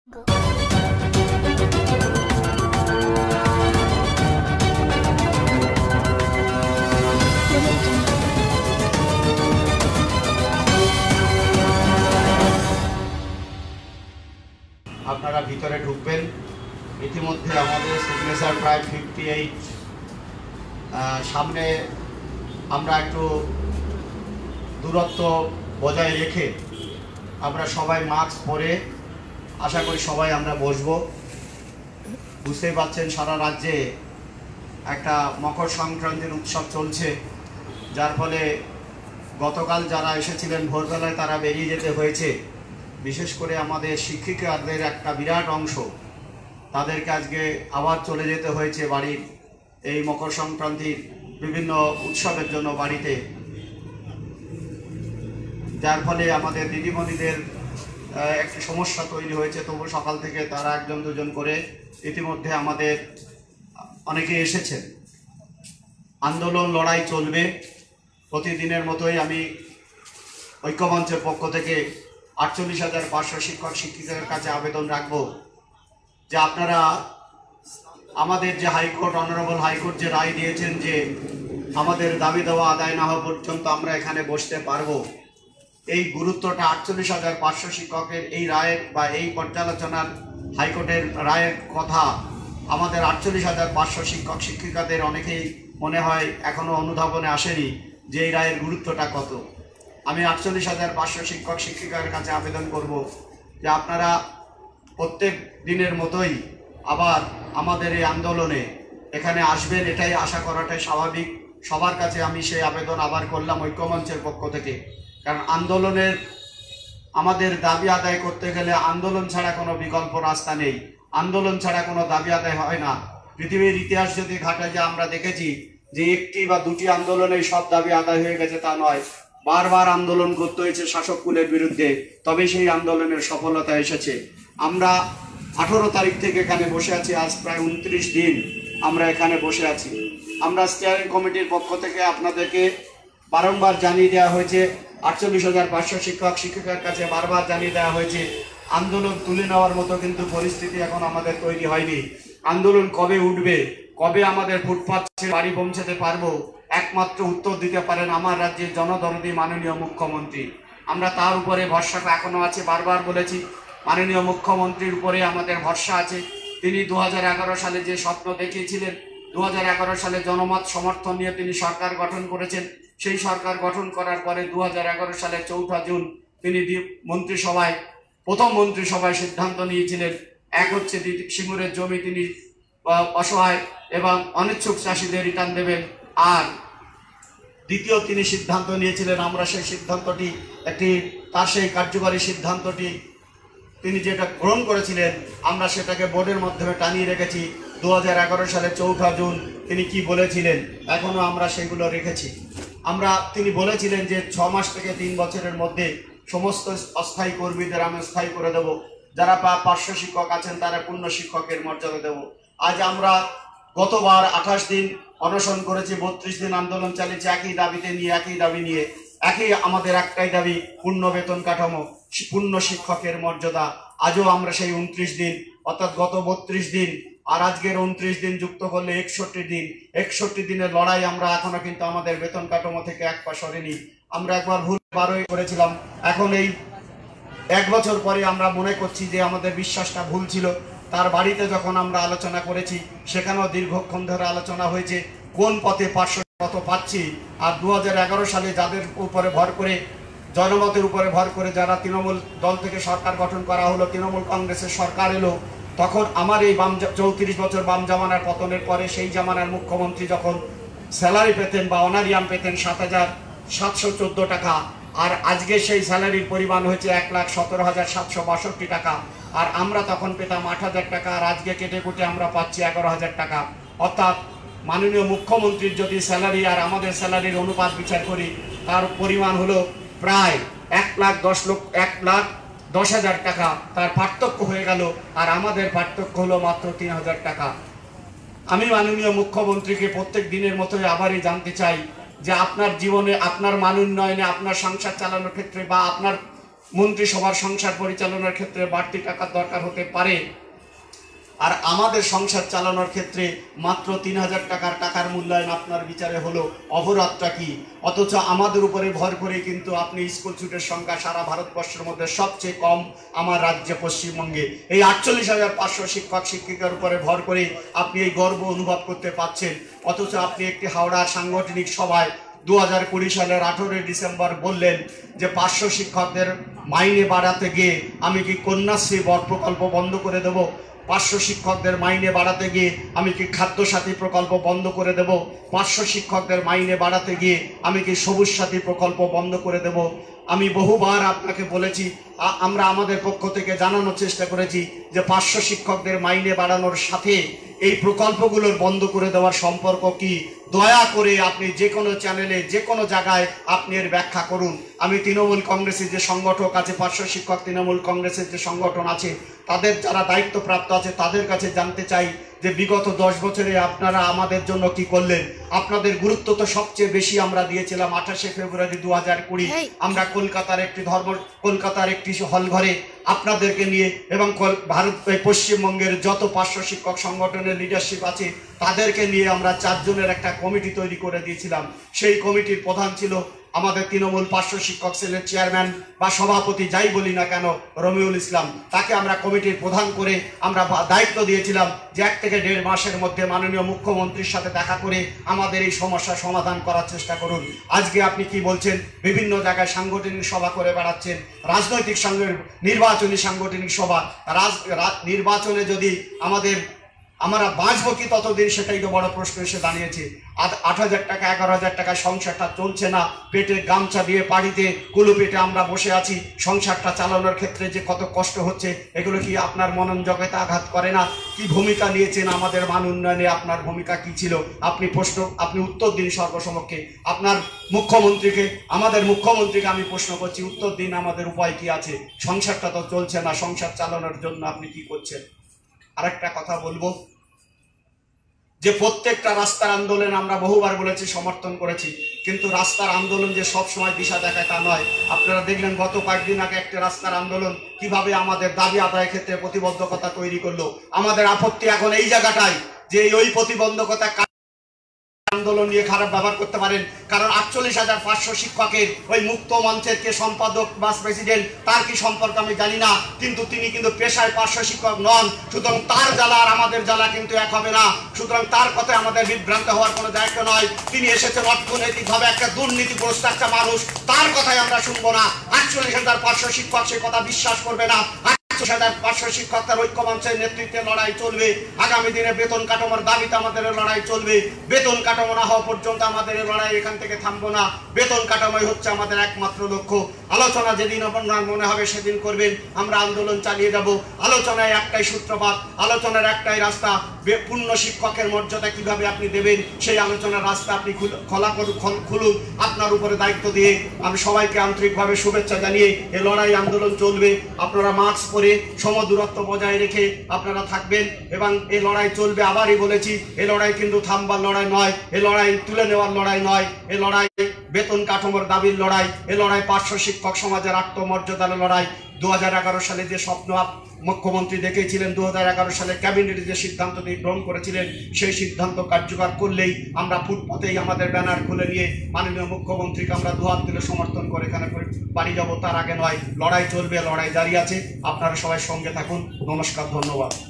আপনারা ভিতরে ঢুকবেন। ইতিমধ্যে আমাদের সিগনেচার প্রায় 58। সামনে আমরা একটু দূরত্ব বজায় রেখে আমরা সবাই মাস্ক পরে আশা করি সবাই আমরা বসবো। বুঝতেই পারছেন সারা রাজ্যে একটা মকর সংক্রান্তির উৎসব চলছে, যার ফলে গতকাল যারা এসেছিলেন ভোরবেলায় তারা বেরিয়ে যেতে হয়েছে। বিশেষ করে আমাদের শিক্ষিকাদের একটা বিরাট অংশ, তাদেরকে আজকে আবার চলে যেতে হয়েছে বাড়ির এই মকর সংক্রান্তির বিভিন্ন উৎসবের জন্য বাড়িতে, যার ফলে আমাদের দিদিমণিদের একটি সমস্যা তৈরি হয়েছে। তবু সকাল থেকে তারা একজন দুজন করে ইতিমধ্যে আমাদের অনেকে এসেছেন। আন্দোলন লড়াই চলবে প্রতিদিনের মতোই। আমি ঐক্যমঞ্চের পক্ষ থেকে 48,500 শিক্ষক শিক্ষিকাদের কাছে আবেদন রাখব যে আপনারা আমাদের যে হাইকোর্ট, অনারেবল হাইকোর্ট যে রায় দিয়েছেন যে আমাদের দাবি দেওয়া আদায় না হওয়া পর্যন্ত আমরা এখানে বসতে পারবো, এই গুরুত্বটা 48,500 শিক্ষকের এই রায়ের বা এই পর্যালোচনার হাইকোর্টের রায়ের কথা আমাদের 48,500 শিক্ষক শিক্ষিকাদের অনেকেই মনে হয় এখনও অনুধাবনে আসেনি যে এই রায়ের গুরুত্বটা কত। আমি 48,500 শিক্ষক শিক্ষিকার কাছে আবেদন করব যে আপনারা প্রত্যেক দিনের মতোই আবার আমাদের এই আন্দোলনে এখানে আসবেন, এটাই আশা করাটাই স্বাভাবিক। সবার কাছে আমি সেই আবেদন আবার করলাম ঐক্যমঞ্চের পক্ষ থেকে, কারণ আন্দোলনের আমাদের দাবি আদায় করতে গেলে আন্দোলন ছাড়া কোনো বিকল্প রাস্তা নেই, আন্দোলন ছাড়া কোনো দাবি আদায় হয় না। পৃথিবীর ইতিহাস যদি ঘাটে যে আমরা দেখেছি যে একটি বা দুটি আন্দোলনেই সব দাবি আদায় হয়ে গেছে তা নয়, বারবার আন্দোলন করতে হয়েছে শাসক কুলের বিরুদ্ধে, তবে সেই আন্দোলনের সফলতা এসেছে। আমরা 18 তারিখ থেকে এখানে বসে আছি, আজ প্রায় 29 দিন আমরা এখানে বসে আছি। আমরা স্টিয়ারিং কমিটির পক্ষ থেকে আপনাদেরকে বারংবার জানিয়ে দেওয়া হয়েছে, 48,500 শিক্ষক শিক্ষিকার কাছে বারবার জানিয়ে দেওয়া হয়েছে, আন্দোলন তুলে নেওয়ার মতো কিন্তু পরিস্থিতি এখন আমাদের তৈরি হয়নি। আন্দোলন কবে উঠবে, কবে আমাদের ফুটপাত ছেড়ে বাড়ি পৌঁছাতে পারবো, একমাত্র উত্তর দিতে পারেন আমার রাজ্যের জনদরদী মাননীয় মুখ্যমন্ত্রী। আমরা তার উপরে ভরসাটা এখনো আছে। বারবার বলেছি মাননীয় মুখ্যমন্ত্রীর উপরে আমাদের ভরসা আছে। তিনি 2011 সালে যে স্বপ্ন দেখিয়েছিলেন, 2011 সালে জনমত সমর্থন নিয়ে তিনি সরকার গঠন করেছেন। সেই সরকার গঠন করার পরে 2011 সালে 4 জুন তিনি মন্ত্রিসভায় প্রথম মন্ত্রিসভায় সিদ্ধান্ত নিয়েছিলেন, এক হচ্ছে সিঙ্গুরের জমি তিনি অসহায় এবং অনিচ্ছুক চাষিদের রিটার্ন দেবেন, আর দ্বিতীয় তিনি সিদ্ধান্ত নিয়েছিলেন, আমরা সেই সিদ্ধান্তটি তার সেই কার্যকরী সিদ্ধান্তটি তিনি যেটা গ্রহণ করেছিলেন আমরা সেটাকে বোর্ডের মাধ্যমে টানিয়ে রেখেছি। 2011 সালে 4 জুন তিনি কি বলেছিলেন এখনো আমরা সেগুলো রেখেছি। তিনি বলেছিলেন যে 6 মাস থেকে 3 বছরের মধ্যে সমস্ত অস্থায়ী কর্মীদের আমি স্থায়ী করে দেব, যারা পার্শ্ব শিক্ষক আছেন তারা পূর্ণ শিক্ষকের মর্যাদা দেব। আজ আমরা গতবার 28 দিন অনশন করেছি, 32 দিন আন্দোলন চালিয়েছি একই দাবিতে নিয়ে, একই দাবি নিয়ে, একই আমাদের একটাই দাবি, পূর্ণ বেতন কাঠামো, পূর্ণ শিক্ষকের মর্যাদা। আজও আমরা সেই 29 দিন অর্থাৎ গত 32 দিন আর আজকের 29 দিন যুক্ত করলে 61 দিন, 61 দিনের লড়াই আমরা এখনো কিন্তু আমাদের বেতন কাঠামো থেকে এক পা সরেনি। আমরা একবার ভুল 12 করেছিলাম, এখন এই 1 বছর পরে আমরা মনে করছি যে আমাদের বিশ্বাসটা ভুল ছিল। তার বাড়িতে যখন আমরা আলোচনা করেছি সেখানেও দীর্ঘক্ষণ ধরে আলোচনা হয়েছে কোন পথে 500 কত পাচ্ছি। আর 2011 সালে যাদের উপরে ভর করে, জনমতের উপরে ভর করে যারা তৃণমূল দল থেকে সরকার গঠন করা হলো, তৃণমূল কংগ্রেসের সরকার এলো, তখন আমার এই 34 বছর বাম জামানার পতনের পরে সেই জামানার মুখ্যমন্ত্রী যখন স্যালারি পেতেন বা অনারিয়াম পেতেন 7,714 টাকা, আর আজকে সেই স্যালারির পরিমাণ হয়েছে 1,17,762 টাকা, আর আমরা তখন পেতাম 8,000 টাকা, আর আজকে কেটে কুটে আমরা পাচ্ছি 11,000 টাকা। অর্থাৎ মাননীয় মুখ্যমন্ত্রীর যদি স্যালারি আর আমাদের স্যালারির অনুপাত বিচার করি তার পরিমাণ হলো প্রায় 1,10,000 টাকা, তার পার্থক্য হয়ে গেল, আর আমাদের পার্থক্য হলো মাত্র 3,000 টাকা। আমি মাননীয় মুখ্যমন্ত্রীকে প্রত্যেক দিনের মতোই আবারই জানতে চাই যে আপনার জীবনে, আপনার মান উন্নয়নে, আপনার সংসার চালানোর ক্ষেত্রে বা আপনার মন্ত্রিসভার সংসার পরিচালনার ক্ষেত্রে বাড়তি টাকার দরকার হতে পারে, আর আমাদের সংসার চালানোর ক্ষেত্রে মাত্র ৩,০০০ টাকার মূল্যায়ন আপনার বিচারে হলো। অপরাধটা কি? অথচ আমাদের উপরে ভর করে কিন্তু আপনি স্কুল ছুটের সংখ্যা সারা ভারতবর্ষের মধ্যে সবচেয়ে কম আমার রাজ্যে পশ্চিমবঙ্গে। এই 48,৫০০ শিক্ষক শিক্ষিকার উপরে ভর করে আপনি এই গর্ব অনুভব করতে পারছেন। অথচ আপনি একটি হাওড়ার সাংগঠনিক সভায় 2020 সালের 18 ডিসেম্বর বললেন যে 500 শিক্ষকদের মাইনে বাড়াতে গিয়ে আমি কি কন্যাশ্রী বর প্রকল্প বন্ধ করে দেব? 500 শিক্ষকদের মাইনে বাড়াতে গিয়ে আমি কি খাদ্য সাথী প্রকল্প বন্ধ করে দেব? 500 শিক্ষকদের মাইনে বাড়াতে গিয়ে আমি কি সবুজ সাথী প্রকল্প বন্ধ করে দেব? আমি বহুবার আপনাকে বলেছি, আমরা আমাদের পক্ষ থেকে জানানোর চেষ্টা করেছি যে 500 শিক্ষকদের মাইনে বাড়ানোর সাথে এই প্রকল্পগুলোর বন্ধ করে দেওয়ার সম্পর্ক কি? দয়া করে আপনি যে কোনো চ্যানেলে যে কোনো জায়গায় আপনি এর ব্যাখ্যা করুন। আমি তৃণমূল কংগ্রেসের যে সংগঠক আছে, 500 শিক্ষক তৃণমূল কংগ্রেসের যে সংগঠন আছে, তাদের যারা দায়িত্বপ্রাপ্ত আছে তাদের কাছে জানতে চাই যে বিগত 10 বছরে আপনারা আমাদের জন্য কি করলেন। আপনাদের গুরুত্ব তো সবচেয়ে বেশি আমরা দিয়েছিলাম 28 ফেব্রুয়ারি 2020 আমরা কলকাতার একটি হল ঘরে আপনাদেরকে নিয়ে এবং পশ্চিমবঙ্গের যত 500 শিক্ষক সংগঠনের লিডারশিপ আছে তাদেরকে নিয়ে আমরা 4 জনের একটা কমিটি তৈরি করে দিয়েছিলাম। সেই কমিটির প্রধান ছিল আমাদের তৃণমূল 500 শিক্ষক সেলের চেয়ারম্যান বা সভাপতি, যাই বলি না কেন, রমিউল ইসলাম। তাকে আমরা কমিটির প্রধান করে আমরা দায়িত্ব দিয়েছিলাম যে 1 থেকে 1.5 মাসের মধ্যে মাননীয় মুখ্যমন্ত্রীর সাথে দেখা করে আমাদের এই সমস্যার সমাধান করার চেষ্টা করুন। আজকে আপনি কি বলছেন? বিভিন্ন জায়গায় সাংগঠনিক সভা করে বেড়াচ্ছেন, রাজনৈতিক নির্বাচনী সাংগঠনিক সভা। নির্বাচনে যদি আমরা বাঁচবো কি ততদিন, সেটাই তো বড় প্রশ্ন এসে দাঁড়িয়েছে। 8,000 টাকা 11,000 টাকায় সংসারটা চলছে না, পেটে গামছা দিয়ে বাড়িতে কুলো পেটে আমরা বসে আছি। সংসারটা চালানোর ক্ষেত্রে যে কত কষ্ট হচ্ছে, এগুলো কি আপনার মনন জগতে আঘাত করে না? কি ভূমিকা নিয়েছেন আমাদের মান উন্নয়নে? আপনার ভূমিকা কি ছিল? আপনি উত্তর দিন সর্বসমক্ষে। আপনার মুখ্যমন্ত্রীকে, আমাদের মুখ্যমন্ত্রীকে আমি প্রশ্ন করছি, উত্তর দিন আমাদের উপায় কি আছে? সংসারটা তো চলছে না, সংসার চালানোর জন্য আপনি কি করছেন? আরেকটা কথা বলবো যে প্রত্যেকটা রাস্তার আন্দোলন আমরা বহুবার বলেছি, সমর্থন করেছি, কিন্তু রাস্তার আন্দোলন যে সব সময় দিশা দেখায় তা নয়। আপনারা দেখলেন গত কয়েকদিন আগে একটা রাস্তার আন্দোলন কিভাবে আমাদের দাবি আদায়ের ক্ষেত্রে প্রতিবদ্ধকতা তৈরি করলো। আমাদের আপত্তি এখন এই জায়গাটায় যে ওই প্রতিবন্ধকতা আন্দোলন নিয়ে খারাপ ব্যবহার করতে পারেন, কারণ 48,500 শিক্ষকের ওই মুক্ত মঞ্চের কে সম্পাদক বা প্রেসিডেন্ট তার কি সম্পর্ক আমি জানি না, কিন্তু তিনি কিন্তু পেশায় 500 শিক্ষক নন। সুতরাং তার জ্বালা আর আমাদের জ্বালা কিন্তু এক হবে না। সুতরাং তার কথায় আমাদের বিভ্রান্ত হওয়ার কোনো দায়িত্ব নয়। তিনি এসেছেন অর্থনৈতিকভাবে একটা দুর্নীতিগ্রস্ত একটা মানুষ, তার কথাই আমরা শুনবো না। 48,500 শিক্ষক সে কথা বিশ্বাস করবে না। 48,500 শিক্ষক তার ঐক্য মঞ্চের নেতৃত্বে লড়াই চলবে। আগামী দিনে বেতন কাঠামোর দাবিতে আমাদের লড়াই চলবে। বেতন কাঠামো না হওয়া পর্যন্ত আমাদের লড়াই এখান থেকে থামবো না। বেতন কাঠামোই হচ্ছে আমাদের একমাত্র লক্ষ্য। আলোচনা যেদিন আপনার মনে হবে সেদিন করবেন, আমরা আন্দোলন চালিয়ে যাব। আলোচনায় একটাই সূত্রপাত, আলোচনার একটাই রাস্তা। পূর্ণ শিক্ষকের মর্যাদা কিভাবে আপনি দেবেন, সেই আলোচনার রাস্তা আপনি খুলুন। আপনার উপরে দায়িত্ব দিয়ে আমি সবাইকে আন্তরিকভাবে শুভেচ্ছা জানিয়ে এই লড়াই আন্দোলন চলবে। আপনারা মাস্ক পরে সমদূরত্ব বজায় রেখে আপনারা থাকবেন এবং এই লড়াই চলবে। আবারই বলেছি, এই লড়াই কিন্তু থামবার লড়াই নয়, এই লড়াই তুলে নেওয়ার লড়াই নয়, এই লড়াই বেতন কাঠামোর দাবির লড়াই, এই লড়াই 500 শিক্ষক সমাজের আত্মমর্যাদার লড়াই। 2011 সালে যে স্বপ্ন মুখ্যমন্ত্রী দেখেছিলেন, 2011 সালে ক্যাবিনেটে যে সিদ্ধান্ত গ্রহণ করেছিলেন, সেই সিদ্ধান্ত কার্যকর করলেই আমরা ফুটপাতেই আমাদের ব্যানার খুলে নিয়ে মাননীয় মুখ্যমন্ত্রীকে আমরা দুহাত তুলে সমর্থন করে এখানে বাড়ি যাব, তার আগে নয়। লড়াই চলবে, লড়াই জারি আছে। আপনারা সবাই সঙ্গে থাকুন। নমস্কার, ধন্যবাদ।